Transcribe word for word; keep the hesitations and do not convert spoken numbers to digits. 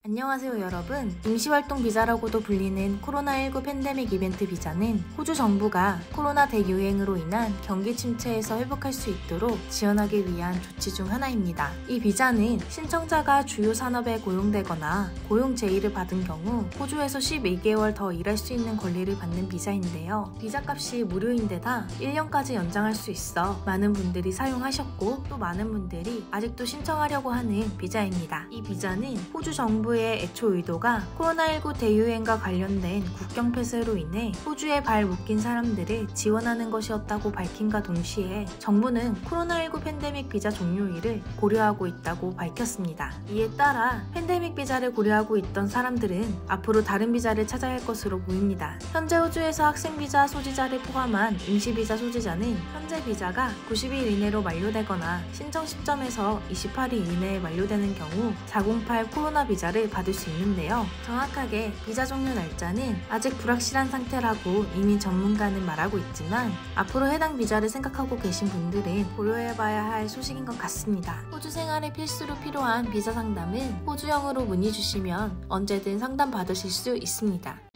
안녕하세요 여러분. 임시활동 비자라고도 불리는 코로나십구 팬데믹 이벤트 비자는 호주 정부가 코로나 대유행으로 인한 경기 침체에서 회복할 수 있도록 지원하기 위한 조치 중 하나입니다. 이 비자는 신청자가 주요 산업에 고용되거나 고용 제의를 받은 경우 호주에서 십이 개월 더 일할 수 있는 권리를 받는 비자인데요. 비자값이 무료인데다 일 년까지 연장할 수 있어 많은 분들이 사용하셨고 또 많은 분들이 아직도 신청하려고 하는 비자입니다. 이 비자는 호주 정부 의 애초 의도가 코로나십구 대유행과 관련된 국경 폐쇄로 인해 호주에 발 묶인 사람들을 지원하는 것이었다고 밝힌과 동시에 정부는 코로나십구 팬데믹 비자 종료일을 고려하고 있다고 밝혔습니다. 이에 따라 팬데믹 비자를 고려하고 있던 사람들은 앞으로 다른 비자를 찾아야 할 것으로 보입니다. 현재 호주에서 학생 비자 소지자를 포함한 임시 비자 소지자는 현재 비자가 구십 일 이내로 만료되거나 신청 시점에서 이십팔 일 이내에 만료되는 경우 사공팔 코로나 비자를 받을 수 있는데요. 정확하게 비자 종료 날짜는 아직 불확실한 상태라고 이미 전문가는 말하고 있지만 앞으로 해당 비자를 생각하고 계신 분들은 고려해봐야 할 소식인 것 같습니다. 호주 생활에 필수로 필요한 비자 상담은 호주영으로 문의 주시면 언제든 상담 받으실 수 있습니다.